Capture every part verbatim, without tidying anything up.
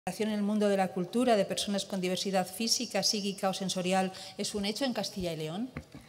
La en el mundo de la cultura de personas con diversidad física, psíquica o sensorial es un hecho en Castilla y León.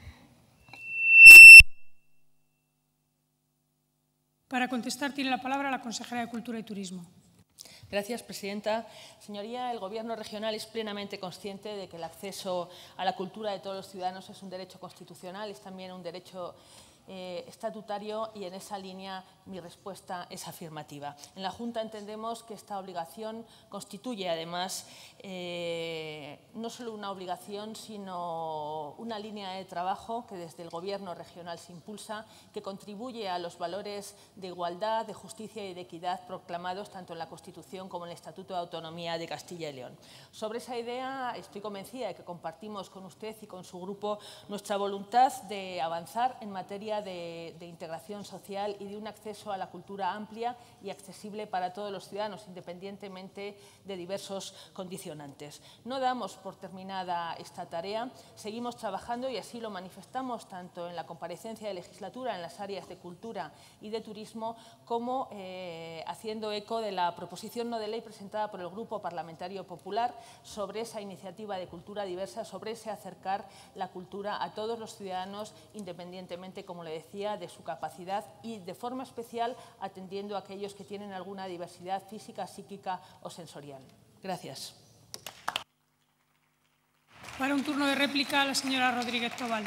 Para contestar tiene la palabra la consejera de Cultura y Turismo. Gracias, presidenta. Señoría, el Gobierno regional es plenamente consciente de que el acceso a la cultura de todos los ciudadanos es un derecho constitucional, es también un derecho eh, estatutario y en esa línea mi respuesta es afirmativa. En la Junta entendemos que esta obligación constituye además eh, no solo una obligación, sino una línea de trabajo que desde el Gobierno regional se impulsa, que contribuye a los valores de igualdad, de justicia y de equidad proclamados tanto en la Constitución como en el Estatuto de Autonomía de Castilla y León. Sobre esa idea estoy convencida de que compartimos con usted y con su grupo nuestra voluntad de avanzar en materia de, de integración social y de un acceso a la cultura amplia y accesible para todos los ciudadanos, independientemente de diversos condicionantes. No damos por terminada esta tarea, seguimos trabajando y así lo manifestamos tanto en la comparecencia de legislatura en las áreas de cultura y de turismo como eh, haciendo eco de la proposición no de ley presentada por el Grupo Parlamentario Popular sobre esa iniciativa de cultura diversa, sobre ese acercar la cultura a todos los ciudadanos independientemente, como le decía, de su capacidad y de forma especial atendiendo a aquellos que tienen alguna diversidad física, psíquica o sensorial. Gracias. Para un turno de réplica, la señora Rodríguez Tobal.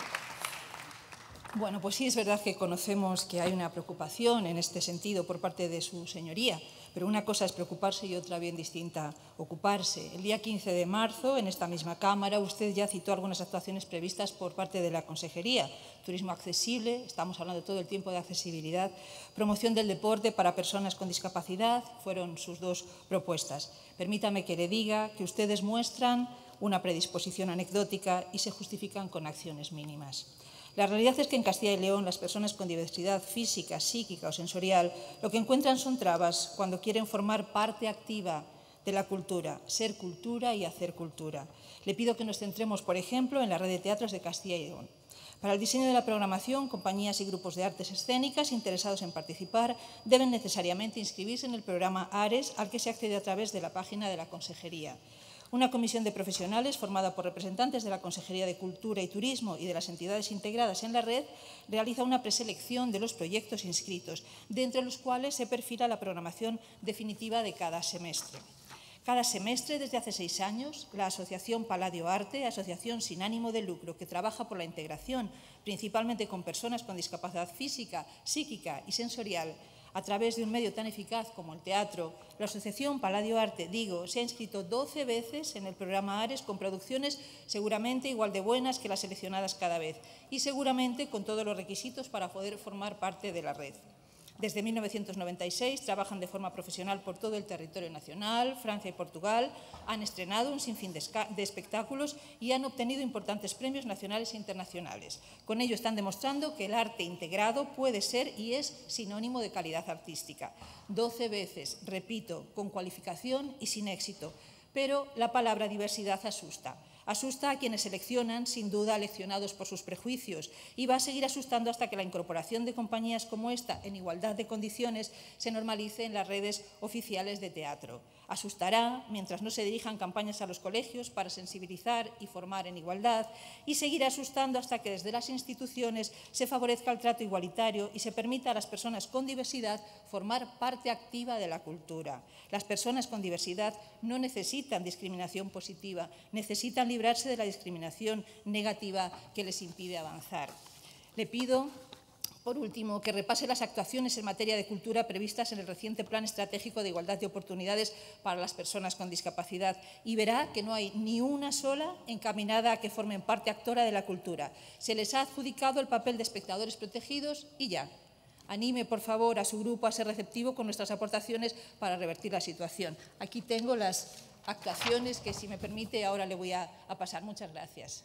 Bueno, pues sí, es verdad que conocemos que hay una preocupación en este sentido por parte de su señoría, pero una cosa es preocuparse y otra bien distinta, ocuparse. El día quince de marzo, en esta misma Cámara, usted ya citó algunas actuaciones previstas por parte de la Consejería. Turismo accesible, estamos hablando todo el tiempo de accesibilidad, promoción del deporte para personas con discapacidad, fueron sus dos propuestas. Permítame que le diga que ustedes muestran una predisposición anecdótica y se justifican con acciones mínimas. La realidad es que en Castilla y León las personas con diversidad física, psíquica o sensorial lo que encuentran son trabas cuando quieren formar parte activa de la cultura, ser cultura y hacer cultura. Le pido que nos centremos, por ejemplo, en la red de teatros de Castilla y León. Para el diseño de la programación, compañías y grupos de artes escénicas interesados en participar deben necesariamente inscribirse en el programa ARES, al que se accede a través de la página de la Consejería. Una comisión de profesionales formada por representantes de la Consejería de Cultura y Turismo y de las entidades integradas en la red realiza una preselección de los proyectos inscritos, de entre los cuales se perfila la programación definitiva de cada semestre. Cada semestre, desde hace seis años, la Asociación Palladio Arte, asociación sin ánimo de lucro que trabaja por la integración, principalmente con personas con discapacidad física, psíquica y sensorial, a través de un medio tan eficaz como el teatro, la Asociación Palladio Arte, digo, se ha inscrito doce veces en el programa ARES con producciones seguramente igual de buenas que las seleccionadas cada vez y seguramente con todos los requisitos para poder formar parte de la red. Desde mil novecientos noventa y seis trabajan de forma profesional por todo el territorio nacional, Francia y Portugal, han estrenado un sinfín de, de espectáculos y han obtenido importantes premios nacionales e internacionales. Con ello están demostrando que el arte integrado puede ser y es sinónimo de calidad artística. Doce veces, repito, con cualificación y sin éxito, pero la palabra diversidad asusta. Asusta a quienes seleccionan, sin duda, leccionados por sus prejuicios y va a seguir asustando hasta que la incorporación de compañías como esta, en igualdad de condiciones, se normalice en las redes oficiales de teatro. Asustará mientras no se dirijan campañas a los colegios para sensibilizar y formar en igualdad y seguirá asustando hasta que desde las instituciones se favorezca el trato igualitario y se permita a las personas con diversidad formar parte activa de la cultura. Las personas con diversidad no necesitan discriminación positiva, necesitan librarse de la discriminación negativa que les impide avanzar. Le pido, por último, que repase las actuaciones en materia de cultura previstas en el reciente Plan Estratégico de Igualdad de Oportunidades para las Personas con Discapacidad y verá que no hay ni una sola encaminada a que formen parte actora de la cultura. Se les ha adjudicado el papel de espectadores protegidos y ya. Anime, por favor, a su grupo a ser receptivo con nuestras aportaciones para revertir la situación. Aquí tengo las actuaciones que, si me permite, ahora le voy a, a pasar. Muchas gracias.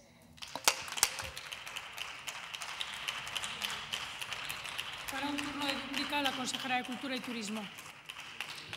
Para un turno de réplica, la consejera de Cultura y Turismo.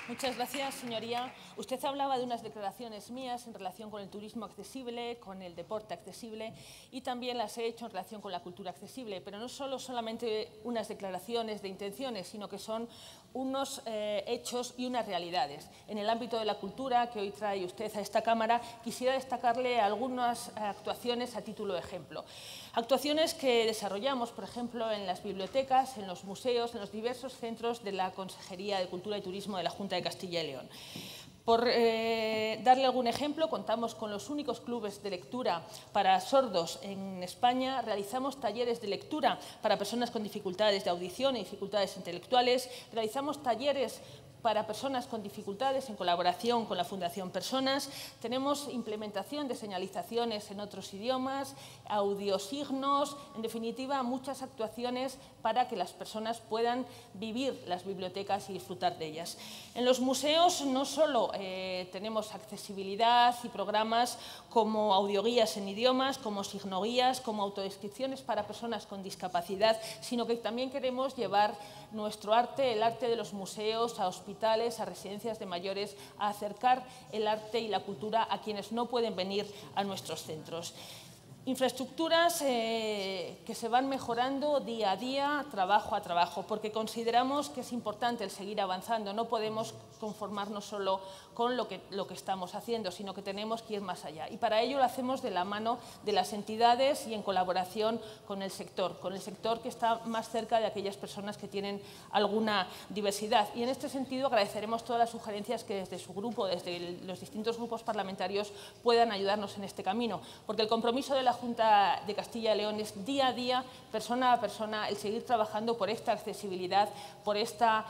Muchas gracias, señoría. Usted hablaba de unas declaraciones mías en relación con el turismo accesible, con el deporte accesible, y también las he hecho en relación con la cultura accesible, pero no solo solamente unas declaraciones de intenciones, sino que son unos eh, hechos y unas realidades. En el ámbito de la cultura, que hoy trae usted a esta Cámara, quisiera destacarle algunas actuaciones a título de ejemplo. Actuaciones que desarrollamos, por ejemplo, en las bibliotecas, en los museos, en los diversos centros de la Consejería de Cultura y Turismo de la Junta de Castilla y León. Por eh, darle algún ejemplo, contamos con los únicos clubes de lectura para sordos en España. Realizamos talleres de lectura para personas con dificultades de audición y dificultades intelectuales. Realizamos talleres para personas con dificultades en colaboración con la Fundación Personas. Tenemos implementación de señalizaciones en otros idiomas, audiosignos, en definitiva, muchas actuaciones para que las personas puedan vivir las bibliotecas y disfrutar de ellas. En los museos no solo eh, tenemos accesibilidad y programas como audioguías en idiomas, como signoguías, como autodescripciones para personas con discapacidad, sino que también queremos llevar nuestro arte, el arte de los museos, a hospitales, a residencias de mayores, a acercar el arte y la cultura a quienes no pueden venir a nuestros centros. Infraestructuras eh, que se van mejorando día a día, trabajo a trabajo, porque consideramos que es importante el seguir avanzando. No podemos conformarnos solo con lo que, lo que estamos haciendo, sino que tenemos que ir más allá. Y para ello lo hacemos de la mano de las entidades y en colaboración con el sector, con el sector que está más cerca de aquellas personas que tienen alguna diversidad. Y en este sentido agradeceremos todas las sugerencias que desde su grupo, desde el, los distintos grupos parlamentarios, puedan ayudarnos en este camino, porque el compromiso de la Junta de Castilla y León es día a día, persona a persona, el seguir trabajando por esta accesibilidad, por esta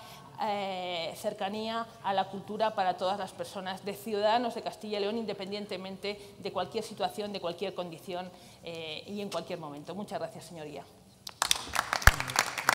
eh, cercanía a la cultura para todas las personas, de ciudadanos de Castilla y León, independientemente de cualquier situación, de cualquier condición eh, y en cualquier momento. Muchas gracias, señoría.